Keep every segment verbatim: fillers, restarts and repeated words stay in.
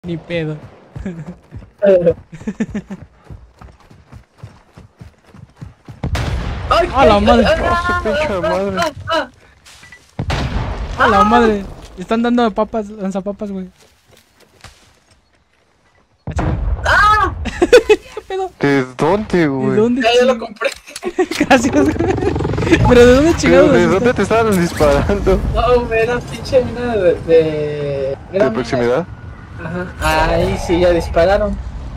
Ni pedo. ¡Ay, ¡A la madre! ah, ¡Oh, su pinche madre! ah, ah, ¡A la madre! Están dando papas, lanzapapas, güey. Ah, chica. ¡Ah! ¿Qué pedo? ¿De dónde, ¿De güey? dónde? Ya, ya lo ching- compré. Gracias, güey. Pero ¿de dónde ¿De, chingados? de está? dónde te estaban disparando? No, era pinche mina de... de... era ¿De mina- proximidad? Ajá. Ahí sí, ya dispararon.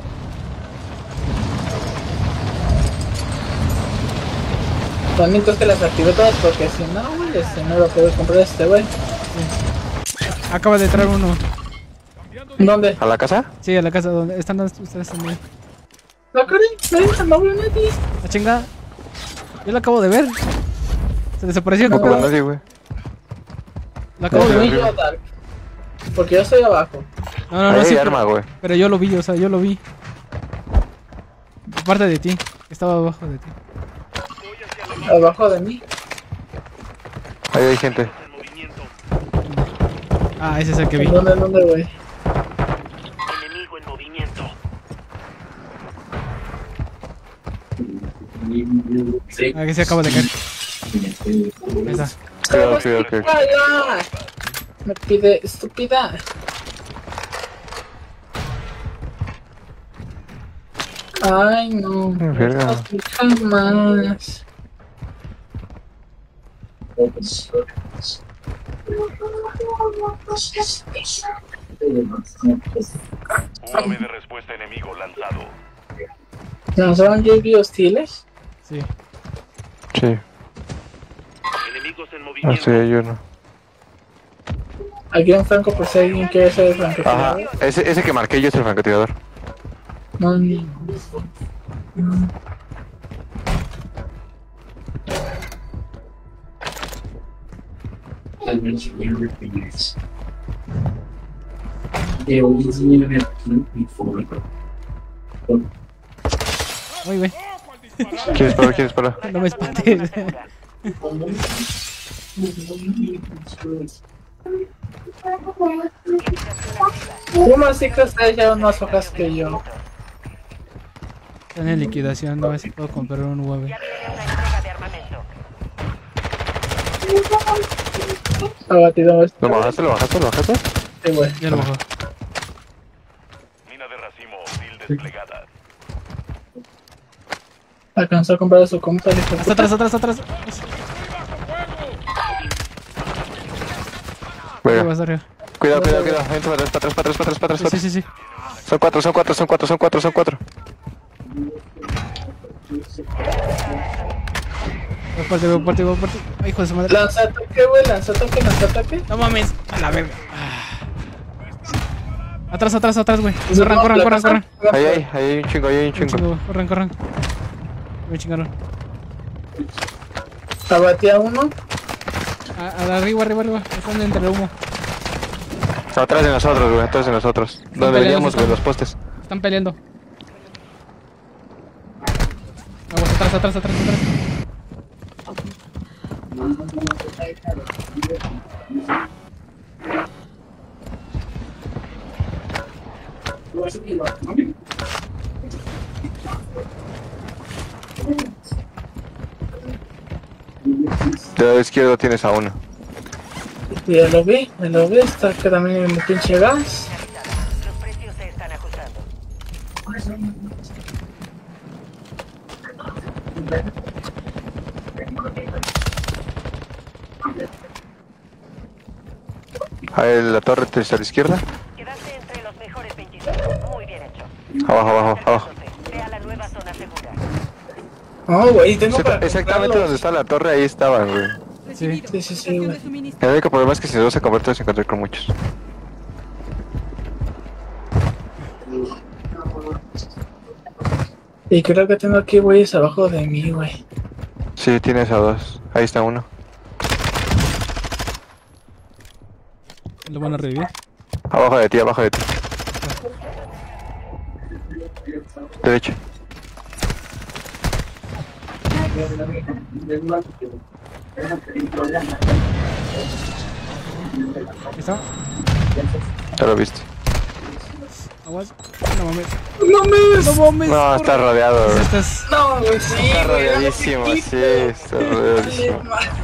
También creo que las activé todas porque si no, güey, este, no lo puedo comprar este, güey. Acaba de entrar uno. ¿Dónde? ¿A la casa? Sí, a la casa donde están los- ustedes también. No, Karen, no, no veo nadie. La chinga. Yo la acabo de ver. Se desapareció, ¿qué No veo a pedo? nadie, güey. La acabo de No, ver. yo, Dark. Porque yo estoy abajo. No, no, no, Ahí sí, hay pero, arma, güey. pero yo lo vi, o sea, yo lo vi. Aparte de ti, estaba abajo de ti. Abajo de mí. Ahí hay gente. Ah, ese es el que vi. ¿Dónde, dónde, güey? Enemigo en movimiento. Ah, que se acaba de caer. Ahí está. Cuidado, cuidado, cuidado. ¡Vaya! Me pide estúpida. Ay, no. Verga. Jamás. U A V de respuesta enemigo lanzado. ¿Lanzaron J B hostiles? Sí. Sí. Enemigos en Ah, movimiento. sí, hay uno. Aquí un franco por si alguien quiere ser el Ajá. francotirador. Ese, ese que marqué yo es el francotirador. No, ni- Uy, güey. ¿Quién disparó? ¿Quién disparó? No me espantes. ¿Cómo así que ustedes llevan más hojas que yo? Están en liquidación, no a ver si puedo comprar un U A V. Ya viene una entrega de armamento. Abatido esto. ¿Lo bajaste? ¿Lo bajaste? ¿Lo bajaste? Sí, güey. Ya lo bajó. Mina de racimo hostil desplegada. Alcanzó a comprar a su compa. el hijo de Hasta puta. atrás, atrás, atrás. Arriba, Venga. hasta arriba. Cuidado, cuidado, cuidado. Vente para atrás, para atrás, para atrás, para atrás, para atrás. Sí, sí, sí, sí. Son cuatro, son cuatro, son cuatro, son cuatro, son cuatro. Voy fuerte, voy fuerte, voy fuerte. Ay, hijo de su madre. Lanza ataque, güey. Lanza ataque, lanza ataque. No mames. A la verga. Ah. Atrás, atrás, atrás, güey. Corran, corran, corran, corran. Ahí hay, ahí hay un chingo, ahí hay un Un chingo. chingo, corran, corran. Me chingaron. Abatí a uno. A, a arriba, arriba, arriba. Están entre el humo. Atrás de nosotros, güey, atrás de nosotros. Donde peleando, veníamos, güey, están- los postes. Están peleando. Vamos, atrás, atrás, atrás, atrás. De lado izquierdo tienes a uno. Ya lo vi, ya lo vi. Está que también en el pinche gas. Los precios se están ajustando. Ahí la torre está a la izquierda. Quedaste entre los mejores veinticinco. Muy bien hecho. Abajo, abajo, abajo. Ve a la nueva zona segura. Oh, güey, tengo para Exacta- Exactamente comprarlos. donde está la torre, ahí estaban, güey. Sí. Sí, sí, sí, güey. El único problema es que si no se convierte, se encuentra con muchos. Y creo que tengo aquí güeyes abajo de mí, güey. Sí, tienes a dos. Ahí está uno. Lo van a revivir. Abajo de ti, abajo de ti. Derecha. ¿Está? Ya lo viste. Aguas. No mames. ¡No mames! No mames. No, corre. está rodeado, güey. Esto es... No, güey, sí, Está güey, era rodeadísimo, chiquito. sí, está rodeadísimo.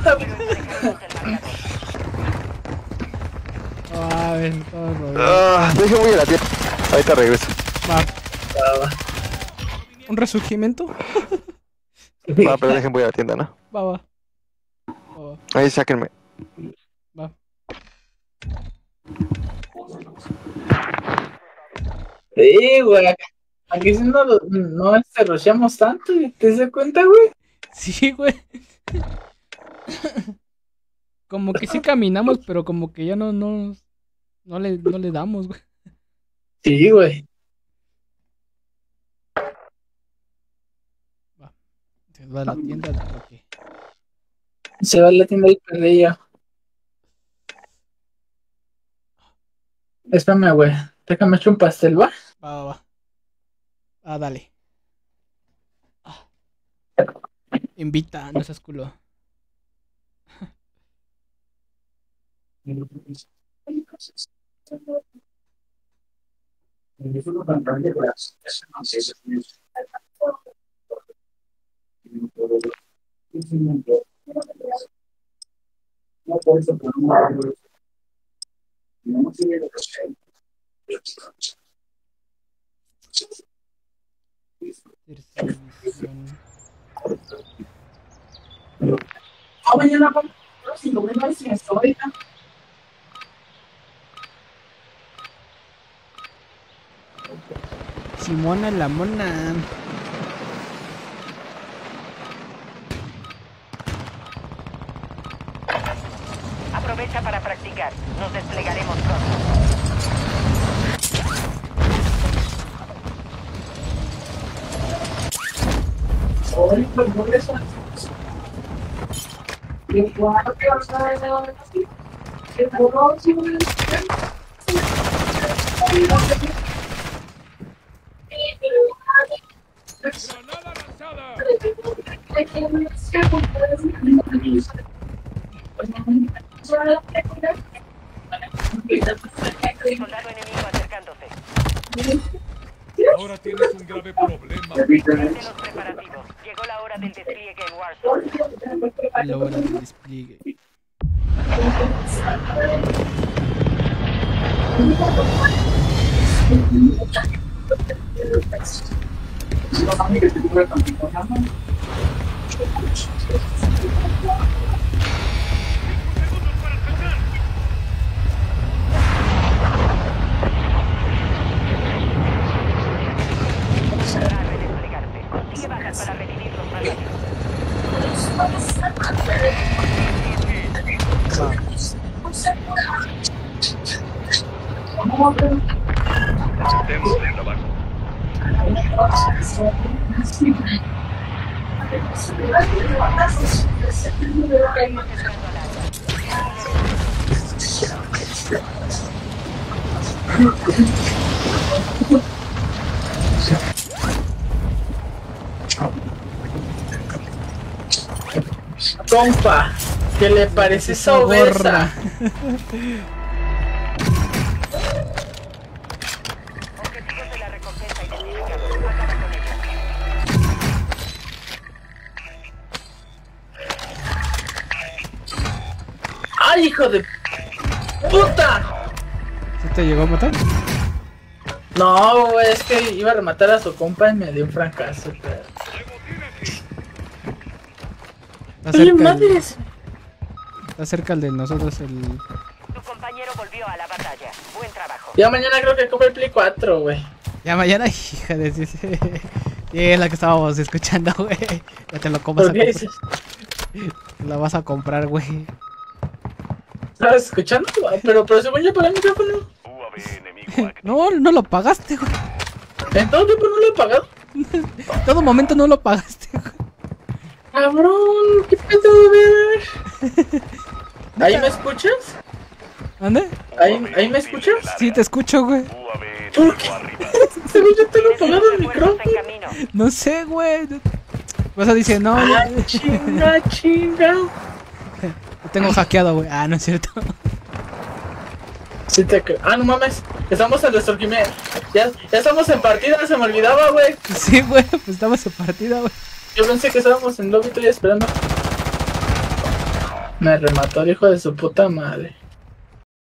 Ah, ves, todo rodeado. Ah, deje muy a la tienda. Ahorita regreso. Va. Va, va. ¿Un resurgimiento? Va, pero dejen voy a la tienda, ¿no? Va, va. Va, va. Ahí sáquenme. Va. Sí, güey. Aquí sí no, lo- no este, rusheamos tanto, güey. ¿Te das cuenta, güey? Sí, güey. Como que sí caminamos, pero como que ya no, no, no le, no le damos, güey. Sí, güey. Se va a la tienda porque... Se va a la tienda y perdí yo. Espérame, güey. Déjame echar un pastel, ¿va? Va, va, va. Ah, dale. Ah. Invita, no seas culo. Tercera misión. Ah, mañana vamos. Si no me vas sin esto ahorita. Simona la mona. Aprovecha para practicar. Nos desplegaremos pronto. Ay, pues no eso. Qué guapo que vas a ver de dónde nací. Qué burro, sí, güey. Soldado enemigo acercándose. Ahora tienes un grave problema. Desde los preparativos. Llegó la hora del despliegue en Warzone. La hora del despliegue. Podrá redesplegarse. Consigue bajas para revivirlos más rápido. Hacemos el trabajo. Compa, ¿qué le parece esa obesa? Objetivos de la recompensa identificados. Acaba con ellos. ¡Ay, hijo de puta! ¿Sí te llegó a matar? No, güey, es que iba a rematar a su compa y me dio un fracaso, pero... Está ¡Oye, cerca, el, madres! está cerca el de nosotros, el... Tu compañero volvió a la batalla. Buen trabajo. Ya mañana creo que compro el Play cuatro, güey. Ya mañana, hija de... Sí, sí, es la que estábamos escuchando, güey. Ya te lo comas ¿Por a qué comprar. dices? La vas a comprar, güey. ¿Estabas escuchando? Pero, pero según yo pagué el micrófono. U A V enemigo activo. No, no lo pagaste, güey. En todo tiempo no lo he pagado. En todo momento no lo pagaste, güey. Cabrón, ¿qué pedo, ver? ¿Ahí me escuchas? ¿Dónde? ¿Ahí, ¿Ahí me escuchas? Sí, te escucho, güey. U A V ¿Por enemigo qué? arriba. Según yo tengo Tienes pagado unos el refuerzos micrófono. en camino. No sé, güey. Vas a decir, no, Ah, yo- chinga, chinga. lo tengo hackeado, güey. Ah, no es cierto. Sí te creo. Ah, no mames. Estamos en resurgimiento. Ya, ya estamos en partida, se me olvidaba, güey. Sí, güey, pues estamos en partida, güey. Yo pensé que estábamos en lobby, estoy esperando. Me remató el hijo de su puta madre.